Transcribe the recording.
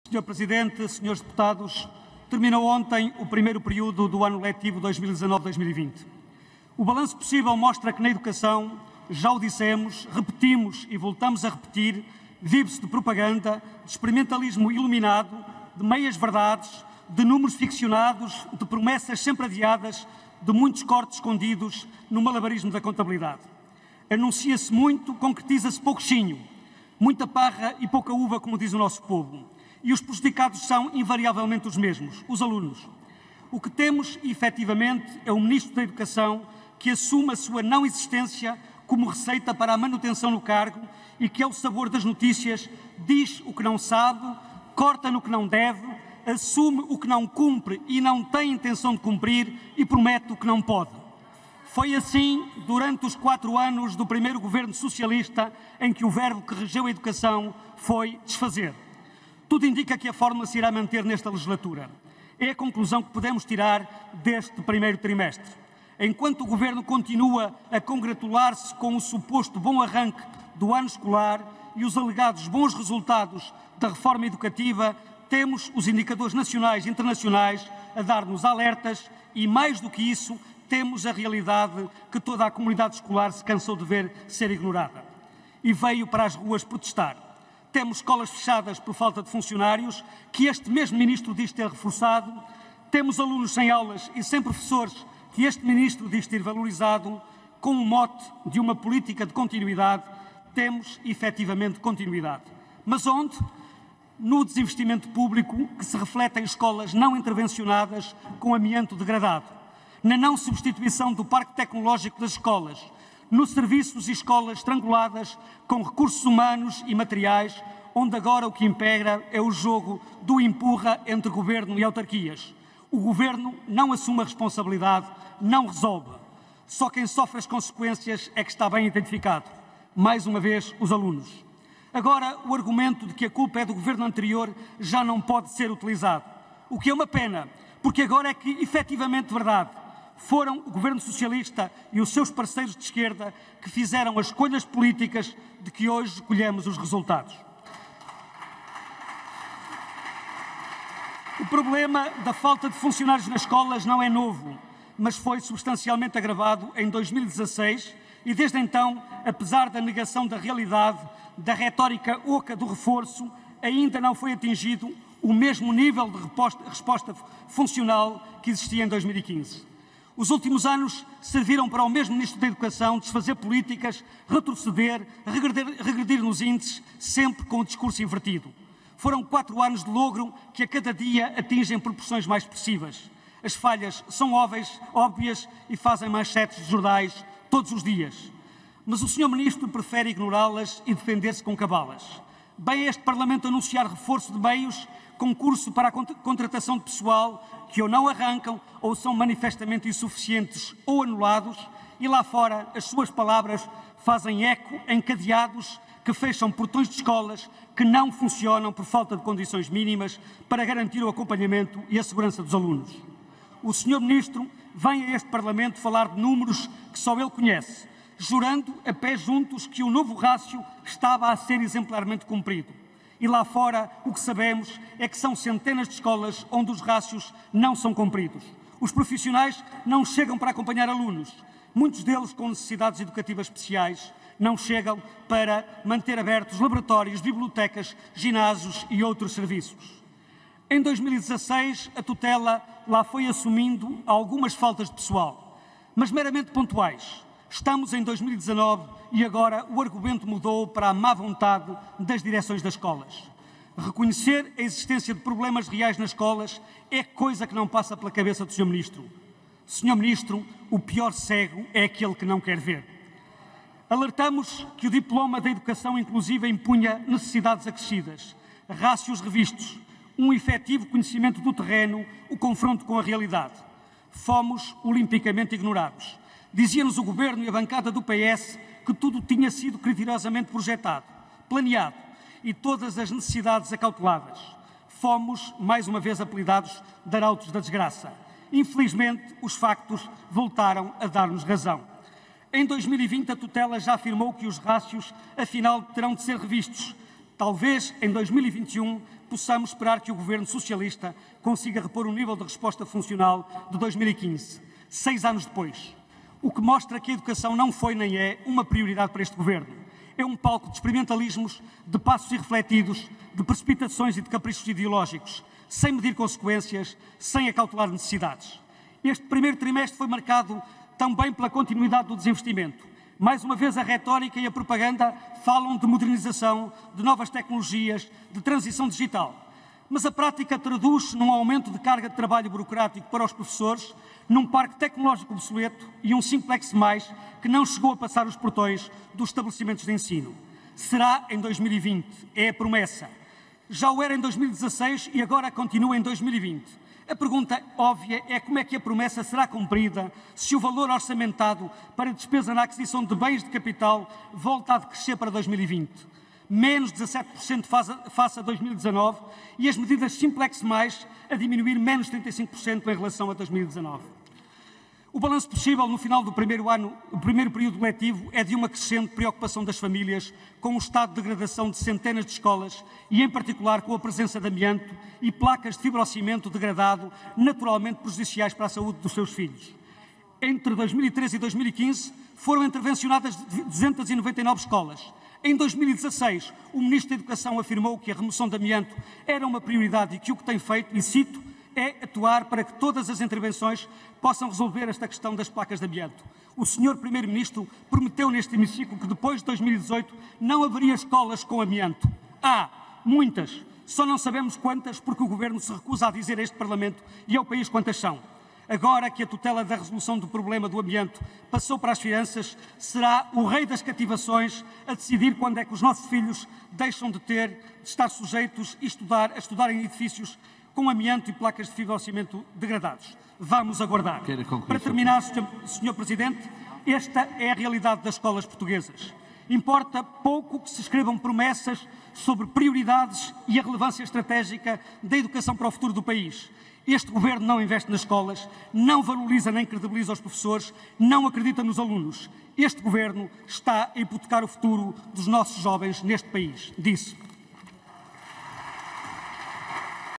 Senhor Presidente, senhores deputados, terminou ontem o primeiro período do ano letivo 2019-2020. O balanço possível mostra que na educação, já o dissemos, repetimos e voltamos a repetir, vive-se de propaganda, de experimentalismo iluminado, de meias-verdades, de números ficcionados, de promessas sempre adiadas, de muitos cortes escondidos no malabarismo da contabilidade. Anuncia-se muito, concretiza-se pouquinho, muita parra e pouca uva, como diz o nosso povo. E os prejudicados são invariavelmente os mesmos, os alunos. O que temos, efetivamente, é o Ministro da Educação que assume a sua não existência como receita para a manutenção no cargo e que, ao sabor das notícias, diz o que não sabe, corta no que não deve, assume o que não cumpre e não tem intenção de cumprir e promete o que não pode. Foi assim durante os 4 anos do primeiro governo socialista em que o verbo que regeu a educação foi desfazer. Tudo indica que a fórmula se irá manter nesta legislatura. É a conclusão que podemos tirar deste primeiro trimestre. Enquanto o Governo continua a congratular-se com o suposto bom arranque do ano escolar e os alegados bons resultados da reforma educativa, temos os indicadores nacionais e internacionais a dar-nos alertas e, mais do que isso, temos a realidade que toda a comunidade escolar se cansou de ver ser ignorada. E veio para as ruas protestar. Temos escolas fechadas por falta de funcionários, que este mesmo Ministro diz ter reforçado. Temos alunos sem aulas e sem professores, que este Ministro diz ter valorizado. Com o mote de uma política de continuidade, temos efetivamente continuidade. Mas onde? No desinvestimento público, que se reflete em escolas não intervencionadas com amianto degradado. Na não substituição do parque tecnológico das escolas, nos serviços e escolas estranguladas com recursos humanos e materiais, onde agora o que impera é o jogo do empurra entre governo e autarquias. O governo não assume a responsabilidade, não resolve. Só quem sofre as consequências é que está bem identificado. Mais uma vez, os alunos. Agora, o argumento de que a culpa é do governo anterior já não pode ser utilizado. O que é uma pena, porque agora é que, efetivamente, verdade. Foram o governo socialista e os seus parceiros de esquerda que fizeram as escolhas políticas de que hoje colhemos os resultados. O problema da falta de funcionários nas escolas não é novo, mas foi substancialmente agravado em 2016 e desde então, apesar da negação da realidade, da retórica oca do reforço, ainda não foi atingido o mesmo nível de resposta funcional que existia em 2015. Os últimos anos serviram para o mesmo Ministro da Educação desfazer políticas, retroceder, regredir nos índices, sempre com o discurso invertido. Foram 4 anos de logro que a cada dia atingem proporções mais expressivas. As falhas são óbvias e fazem manchetes de jornais todos os dias. Mas o Sr. Ministro prefere ignorá-las e defender-se com cabalas. Bem este Parlamento anunciar reforço de meios, concurso para a contratação de pessoal que ou não arrancam ou são manifestamente insuficientes ou anulados, e lá fora as suas palavras fazem eco em cadeados que fecham portões de escolas que não funcionam por falta de condições mínimas para garantir o acompanhamento e a segurança dos alunos. O Sr. Ministro vem a este Parlamento falar de números que só ele conhece, jurando a pés juntos que o novo rácio estava a ser exemplarmente cumprido. E lá fora o que sabemos é que são centenas de escolas onde os rácios não são cumpridos. Os profissionais não chegam para acompanhar alunos. Muitos deles com necessidades educativas especiais não chegam para manter abertos laboratórios, bibliotecas, ginásios e outros serviços. Em 2016, a tutela lá foi assumindo algumas faltas de pessoal, mas meramente pontuais. Estamos em 2019 e agora o argumento mudou para a má vontade das direções das escolas. Reconhecer a existência de problemas reais nas escolas é coisa que não passa pela cabeça do Sr. Ministro. Sr. Ministro, o pior cego é aquele que não quer ver. Alertamos que o diploma da educação inclusiva impunha necessidades acrescidas, rácios revistos, um efetivo conhecimento do terreno, o confronto com a realidade. Fomos olimpicamente ignorados. Dizia-nos o Governo e a bancada do PS que tudo tinha sido criteriosamente projetado, planeado e todas as necessidades acauteladas. Fomos, mais uma vez, apelidados de arautos da desgraça. Infelizmente, os factos voltaram a dar-nos razão. Em 2020, a tutela já afirmou que os rácios, afinal, terão de ser revistos, Talvez em 2021 possamos esperar que o Governo Socialista consiga repor o nível de resposta funcional de 2015, 6 anos depois. O que mostra que a educação não foi nem é uma prioridade para este Governo. É um palco de experimentalismos, de passos irrefletidos, de precipitações e de caprichos ideológicos, sem medir consequências, sem acautelar necessidades. Este primeiro trimestre foi marcado também pela continuidade do desinvestimento. Mais uma vez a retórica e a propaganda falam de modernização, de novas tecnologias, de transição digital. Mas a prática traduz-se num aumento de carga de trabalho burocrático para os professores, num parque tecnológico obsoleto e um simplex mais que não chegou a passar os portões dos estabelecimentos de ensino. Será em 2020, é a promessa. Já o era em 2016 e agora continua em 2020. A pergunta óbvia é como é que a promessa será cumprida se o valor orçamentado para despesa na aquisição de bens de capital volta a decrescer para 2020. Menos 17% face a 2019 e as medidas Simplex Mais a diminuir menos 35% em relação a 2019. O balanço possível no final do primeiro período letivo é de uma crescente preocupação das famílias com o estado de degradação de centenas de escolas e, em particular, com a presença de amianto e placas de fibrocimento degradado, naturalmente prejudiciais para a saúde dos seus filhos. Entre 2013 e 2015 foram intervencionadas 299 escolas. Em 2016, o Ministro da Educação afirmou que a remoção de amianto era uma prioridade e que o que tem feito, e cito, é atuar para que todas as intervenções possam resolver esta questão das placas de amianto. O Sr. Primeiro-Ministro prometeu neste hemiciclo que depois de 2018 não haveria escolas com amianto. Há muitas, só não sabemos quantas porque o Governo se recusa a dizer a este Parlamento e ao país quantas são. Agora que a tutela da resolução do problema do amianto passou para as finanças, será o rei das cativações a decidir quando é que os nossos filhos deixam de estar sujeitos a estudar em edifícios com amianto e placas de fibrocimento degradados. Vamos aguardar. Para terminar, Sr. Presidente, esta é a realidade das escolas portuguesas. Importa pouco que se escrevam promessas sobre prioridades e a relevância estratégica da educação para o futuro do país. Este Governo não investe nas escolas, não valoriza nem credibiliza os professores, não acredita nos alunos. Este Governo está a hipotecar o futuro dos nossos jovens neste país. Disse.